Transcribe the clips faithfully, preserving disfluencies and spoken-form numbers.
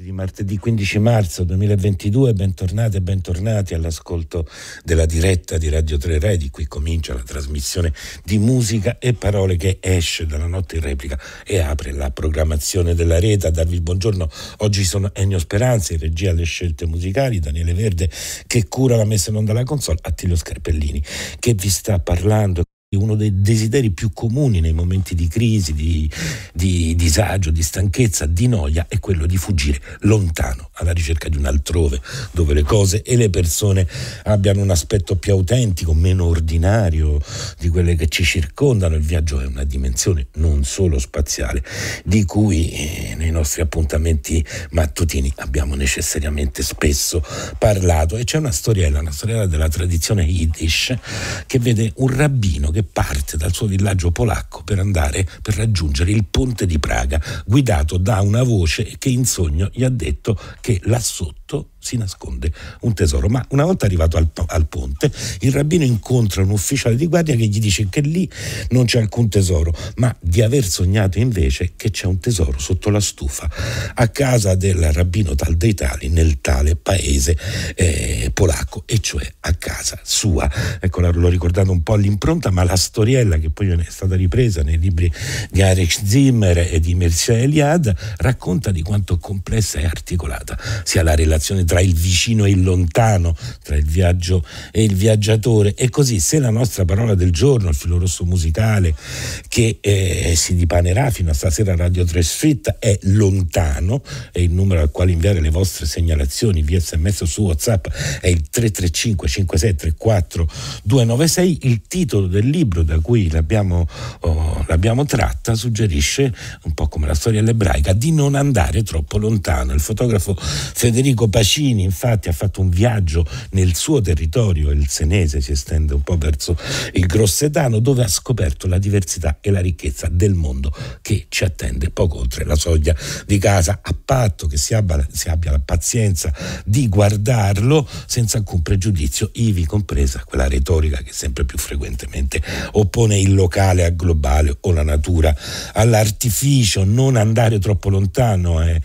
di martedì quindici marzo duemilaventidue, bentornate e bentornati all'ascolto della diretta di Radio tre Rai. Di qui comincia la trasmissione di musica e parole che esce dalla notte in replica e apre la programmazione della rete. A darvi il buongiorno oggi sono Ennio Speranza, in regia alle scelte musicali, Daniele Verde che cura la messa in onda alla console, Attilio Scarpellini che vi sta parlando. Uno dei desideri più comuni nei momenti di crisi, di, di disagio, di stanchezza, di noia è quello di fuggire lontano, alla ricerca di un altrove dove le cose e le persone abbiano un aspetto più autentico, meno ordinario di quelle che ci circondano. Il viaggio è una dimensione non solo spaziale, di cui eh, nei nostri appuntamenti mattutini abbiamo necessariamente spesso parlato. E c'è una storiella, una storiella della tradizione Yiddish che vede un rabbino che che parte dal suo villaggio polacco per andare per raggiungere il ponte di Praga, guidato da una voce che in sogno gli ha detto che là sotto si nasconde un tesoro. Ma una volta arrivato al, al ponte, il rabbino incontra un ufficiale di guardia che gli dice che lì non c'è alcun tesoro, ma di aver sognato invece che c'è un tesoro sotto la stufa a casa del rabbino tal dei tali nel tale paese eh, polacco, e cioè a casa sua. Ecco, l'ho ricordato un po' all'impronta, ma la storiella che poi è stata ripresa nei libri di Heinrich Zimmer e di Mircea Eliade racconta di quanto complessa e articolata sia la relazione tra il vicino e il lontano, tra il viaggio e il viaggiatore. E così, se la nostra parola del giorno, il filo rosso musicale che eh, si dipanerà fino a stasera a Radio tre Street, è lontano, e il numero al quale inviare le vostre segnalazioni via sms o su WhatsApp è il tre tre cinque cinque sei tre quattro due nove sei. Il titolo del libro da cui l'abbiamo, oh, l'abbiamo tratta suggerisce, un po' come la storia ebraica, di non andare troppo lontano. Il fotografo Federico Pacini infatti ha fatto un viaggio nel suo territorio, il Senese si estende un po' verso il Grossetano, dove ha scoperto la diversità e la ricchezza del mondo che ci attende poco oltre la soglia di casa, a patto che si abbia, si abbia la pazienza di guardarlo senza alcun pregiudizio, ivi compresa quella retorica che sempre più frequentemente oppone il locale al globale o la natura all'artificio. Non andare troppo lontano è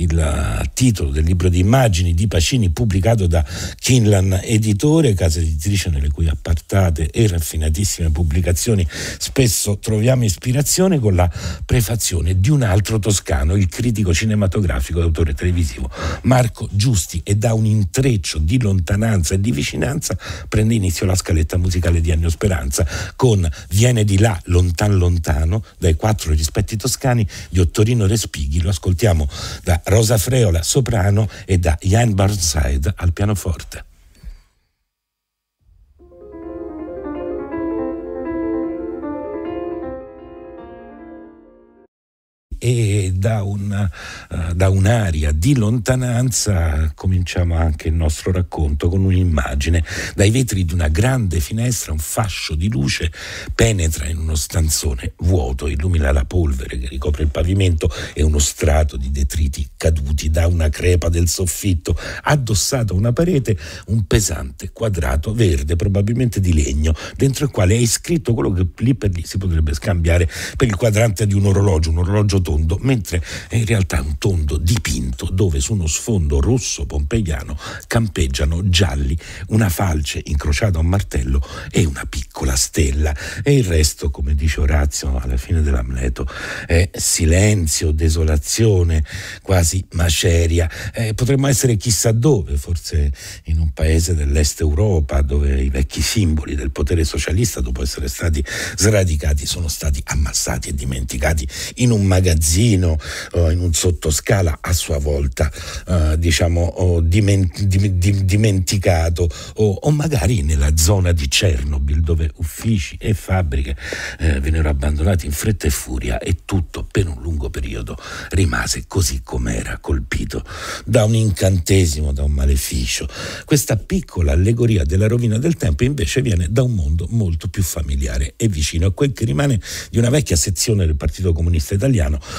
il titolo del libro di immagini di Pacini, pubblicato da Kinlan Editore, casa editrice nelle cui appartate e raffinatissime pubblicazioni spesso troviamo ispirazione, con la prefazione di un altro toscano, il critico cinematografico e autore televisivo Marco Giusti. E da un intreccio di lontananza e di vicinanza prende inizio la scaletta musicale di Ennio Speranza con Viene di là, lontan lontano, dai quattro rispetti toscani di Ottorino Respighi. Lo ascoltiamo da Rosa Freola soprano e da Jan Burnside al pianoforte. E da, una, uh, da un'aria di lontananza cominciamo anche il nostro racconto con un'immagine. Dai vetri di una grande finestra un fascio di luce penetra in uno stanzone vuoto, illumina la polvere che ricopre il pavimento e uno strato di detriti caduti. Da una crepa del soffitto, addossato a una parete, un pesante quadrato verde, probabilmente di legno, dentro il quale è iscritto quello che lì per lì si potrebbe scambiare per il quadrante di un orologio, un orologio tondo, mentre è in realtà un tondo dipinto dove su uno sfondo rosso pompeiano campeggiano gialli una falce incrociata a un martello e una piccola stella. E il resto, come dice Orazio alla fine dell'Amleto, è silenzio, desolazione, quasi maceria. Eh, potremmo essere chissà dove, forse in un paese dell'est Europa dove i vecchi simboli del potere socialista, dopo essere stati sradicati, sono stati ammassati e dimenticati in un magazzino, uh, in un sottoscala a sua volta uh, diciamo oh, diment- dim- dim- dimenticato o, o magari nella zona di Chernobyl, dove uffici e fabbriche eh, vennero abbandonati in fretta e furia e tutto per un lungo periodo rimase così com'era, colpito da un incantesimo, da un maleficio. Questa piccola allegoria della rovina del tempo invece viene da un mondo molto più familiare e vicino, a quel che rimane di una vecchia sezione del Partito Comunista Italiano, delle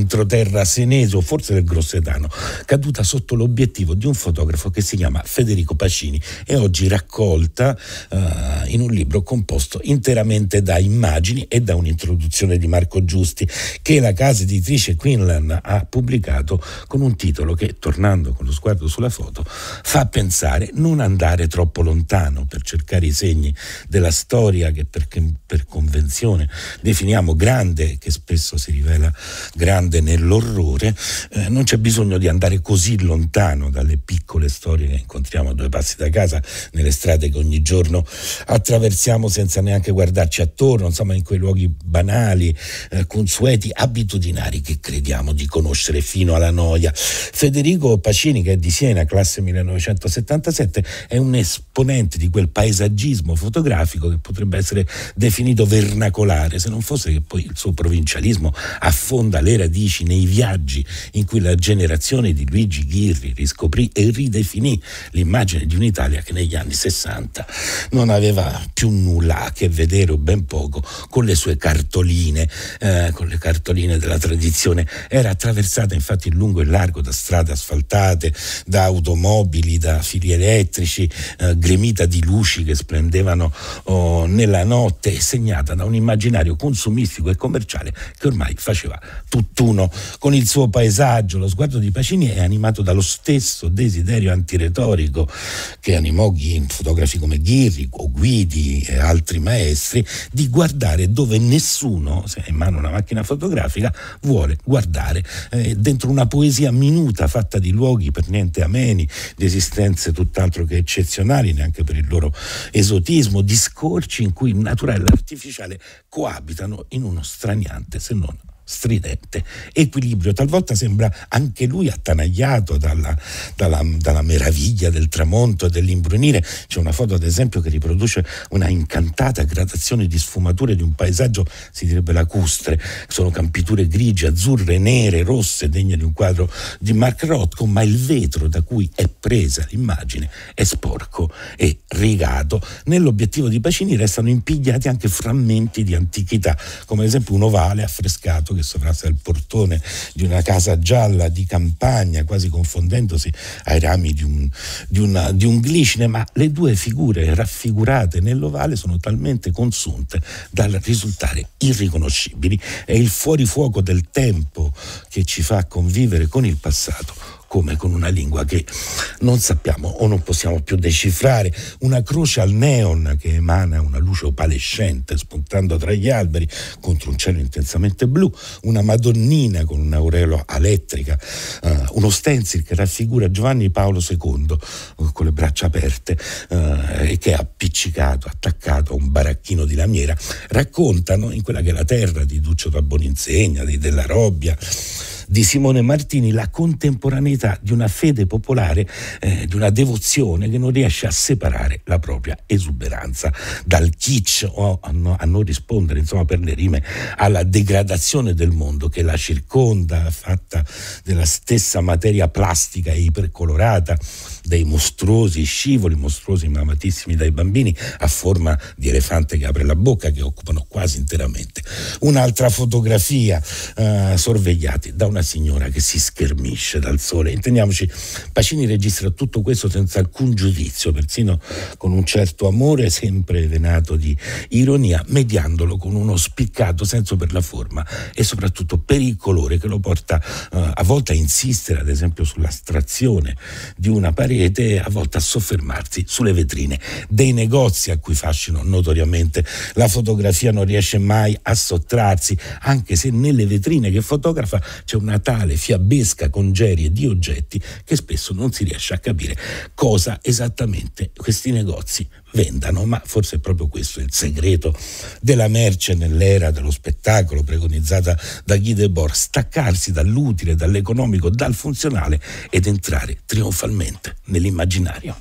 dell'entroterra senese o forse del grossetano, caduta sotto l'obiettivo di un fotografo che si chiama Federico Pacini e oggi raccolta uh, in un libro composto interamente da immagini e da un'introduzione di Marco Giusti che la casa editrice Quinlan ha pubblicato con un titolo che, tornando con lo sguardo sulla foto, fa pensare non andare troppo lontano per cercare i segni della storia che per, per convenzione definiamo grande, che spesso si rivela grande nell'orrore. Eh, non c'è bisogno di andare così lontano dalle piccole storie che incontriamo a due passi da casa, nelle strade che ogni giorno attraversiamo senza neanche guardarci attorno, insomma in quei luoghi banali, eh, consueti, abitudinari che crediamo di conoscere fino alla noia. Federico Pacini, che è di Siena, classe millenovecentosettantasette, è un esponente di quel paesaggismo fotografico che potrebbe essere definito vernacolare, se non fosse che poi il suo provincialismo affonda le radici nei viaggi in cui la generazione di Luigi Ghirri riscoprì e ridefinì l'immagine di un'Italia che negli anni sessanta non aveva più nulla a che vedere o ben poco con le sue cartoline, eh, con le cartoline della tradizione. Era attraversata infatti in lungo e largo da strade asfaltate, da automobili, da fili elettrici, eh, gremita di luci che splendevano oh, nella notte, e segnata da un immaginario consumistico e commerciale che ormai faceva tutt'uno con il suo paesaggio. Lo sguardo di Pacini è animato dallo stesso desiderio antiretorico che animò fotografi come Ghirri o Guidi e altri maestri di guardare dove nessuno, se ha in mano una macchina fotografica, vuole guardare, eh, dentro una poesia minuta fatta di luoghi per niente ameni, di esistenze tutt'altro che eccezionali neanche per il loro esotismo, di scorci in cui il naturale e l'artificiale coabitano in uno straniante, se non stridente equilibrio. Talvolta sembra anche lui attanagliato dalla, dalla, dalla meraviglia del tramonto e dell'imbrunire. C'è una foto ad esempio che riproduce una incantata gradazione di sfumature di un paesaggio, si direbbe lacustre, sono campiture grigie, azzurre, nere, rosse, degne di un quadro di Mark Rothko, ma il vetro da cui è presa l'immagine è sporco e rigato. Nell'obiettivo di Pacini restano impigliati anche frammenti di antichità, come ad esempio un ovale affrescato che sovrasta il portone di una casa gialla di campagna, quasi confondendosi ai rami di un, di una, di un glicine, ma le due figure raffigurate nell'ovale sono talmente consunte dal risultare irriconoscibili. È il fuorifuoco del tempo che ci fa convivere con il passato come con una lingua che non sappiamo o non possiamo più decifrare, una croce al neon che emana una luce opalescente spuntando tra gli alberi contro un cielo intensamente blu, una Madonnina con un'aureola elettrica, uh, uno stencil che raffigura Giovanni Paolo secondo uh, con le braccia aperte uh, e che è appiccicato, attaccato a un baracchino di lamiera, raccontano in quella che è la terra di Duccio da Boninsegna, di Della Robbia, di Simone Martini, la contemporaneità di una fede popolare, eh, di una devozione che non riesce a separare la propria esuberanza dal kitsch o a, no, a non rispondere, insomma, per le rime, alla degradazione del mondo che la circonda, fatta della stessa materia plastica e ipercolorata, dei mostruosi scivoli, mostruosi ma amatissimi dai bambini, a forma di elefante che apre la bocca, che occupano quasi interamente un'altra fotografia, eh, sorvegliati da una signora che si schermisce dal sole. Intendiamoci, Pacini registra tutto questo senza alcun giudizio, persino con un certo amore sempre venato di ironia, mediandolo con uno spiccato senso per la forma e soprattutto per il colore che lo porta eh, a volte a insistere ad esempio sull'astrazione di una parete, a volte a soffermarsi sulle vetrine dei negozi a cui fascino notoriamente la fotografia non riesce mai a sottrarsi, anche se nelle vetrine che fotografa c'è una tale fiabesca congerie di oggetti che spesso non si riesce a capire cosa esattamente questi negozi vendano, ma forse è proprio questo il segreto della merce nell'era dello spettacolo preconizzata da Guy Debord: staccarsi dall'utile, dall'economico, dal funzionale ed entrare trionfalmente nell'immaginario.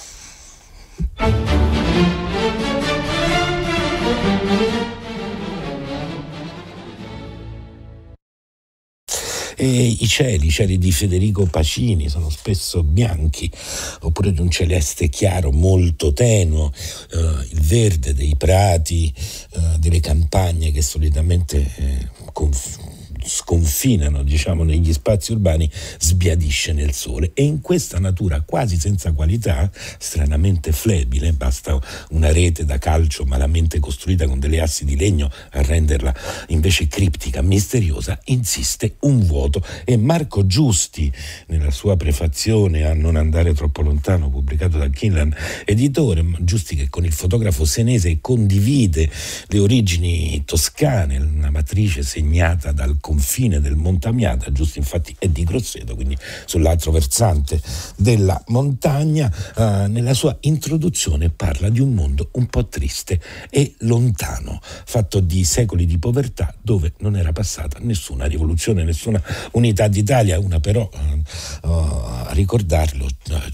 E i cieli, i cieli di Federico Pacini sono spesso bianchi, oppure di un celeste chiaro molto tenuo, eh, il verde dei prati, eh, delle campagne che solitamente eh, conf- sconfinano, diciamo, negli spazi urbani, sbiadisce nel sole. E in questa natura quasi senza qualità, stranamente flebile, basta una rete da calcio malamente costruita con delle assi di legno a renderla invece criptica, misteriosa, insiste un vuoto. E Marco Giusti, nella sua prefazione a Non andare troppo lontano, pubblicato da Kinlan Editore, Giusti che con il fotografo senese condivide le origini toscane, una matrice segnata dal confine del Montamiata. Giusti infatti è di Grosseto, quindi sull'altro versante della montagna. Eh, nella sua introduzione parla di un mondo un po' triste e lontano, fatto di secoli di povertà, dove non era passata nessuna rivoluzione, nessuna unità d'Italia. Una però, eh, a ricordarlo,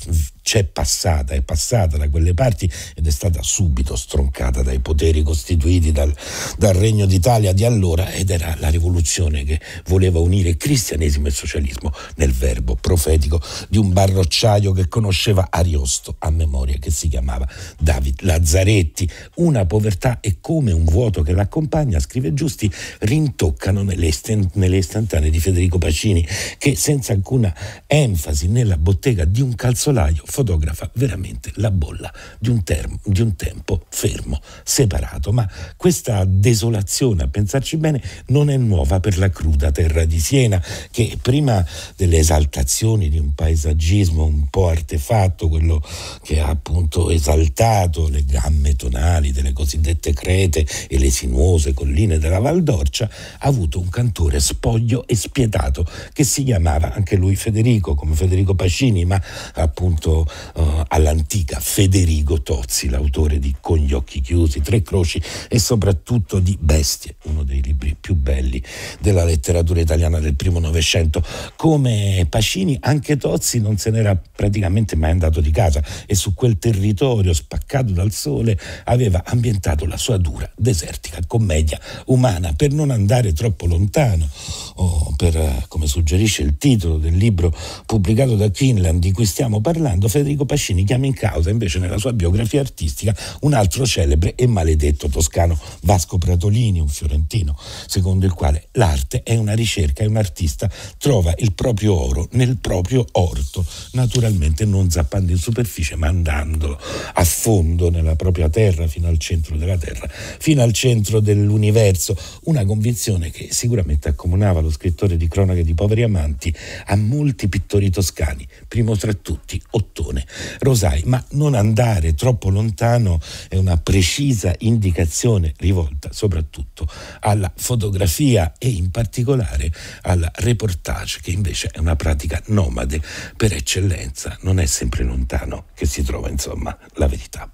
c'è passata, è passata da quelle parti ed è stata subito stroncata dai poteri costituiti dal, dal Regno d'Italia di allora, ed era la rivoluzione che voleva unire cristianesimo e socialismo nel verbo profetico di un barrocciaio che conosceva Ariosto a memoria, che si chiamava David Lazzaretti. Una povertà e come un vuoto che l'accompagna, scrive Giusti, rintoccano nelle, istant- nelle istantanee di Federico Pacini, che senza alcuna enfasi nella bottega di un calzolaio fotografa veramente la bolla di un, term- di un tempo fermo, separato. Ma questa desolazione, a pensarci bene, non è nuova per la cruda terra di Siena, che prima delle esaltazioni di un paesaggismo un po' artefatto, quello che ha appunto esaltato le gamme tonali delle cosiddette crete e le sinuose colline della Val d'Orcia, ha avuto un cantore spoglio e spietato che si chiamava anche lui Federico, come Federico Pacini, ma appunto uh, all'antica Federico Tozzi, l'autore di Con gli occhi chiusi, Tre croci e soprattutto di Bestie, uno dei libri più belli della letteratura italiana del primo Novecento. Come Pacini, anche Tozzi non se n'era praticamente mai andato di casa e su quel territorio spaccato dal sole aveva ambientato la sua dura, desertica commedia umana. Per non andare troppo lontano, o per, come suggerisce il titolo del libro pubblicato da Kinlan di cui stiamo parlando, Federico Pacini chiama in causa invece nella sua biografia artistica un altro celebre e maledetto toscano, Vasco Pratolini, un fiorentino, secondo il quale l'arte è una ricerca e un artista trova il proprio oro nel proprio orto, naturalmente non zappando in superficie ma andando a fondo nella propria terra, fino al centro della terra, fino al centro dell'universo. Una convinzione che sicuramente accomunava lo scrittore di Cronache di poveri amanti a molti pittori toscani, primo tra tutti Ottone Rosai. Ma non andare troppo lontano è una precisa indicazione rivolta soprattutto alla fotografia e in particolare al reportage, che invece è una pratica nomade per eccellenza. Non è sempre lontano che si trova, insomma, la verità.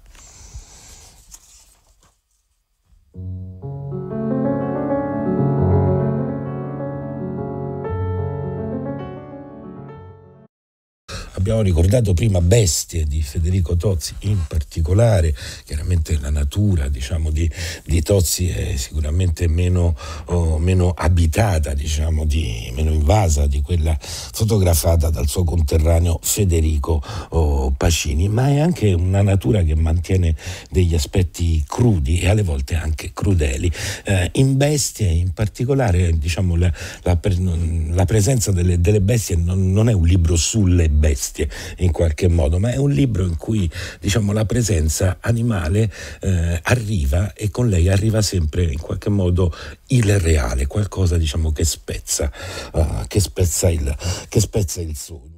Abbiamo ricordato prima Bestie di Federico Tozzi, in particolare. Chiaramente la natura, diciamo, di, di Tozzi è sicuramente meno, oh, meno abitata, diciamo, di, meno invasa di quella fotografata dal suo conterraneo Federico oh, Pacini, ma è anche una natura che mantiene degli aspetti crudi e alle volte anche crudeli. Eh, in Bestie, in particolare, diciamo, la, la, la presenza delle, delle bestie non, non è un libro sulle bestie in qualche modo, ma è un libro in cui, diciamo, la presenza animale eh, arriva, e con lei arriva sempre in qualche modo il reale, qualcosa, diciamo, che spezza, uh, che spezza il, che spezza il sogno.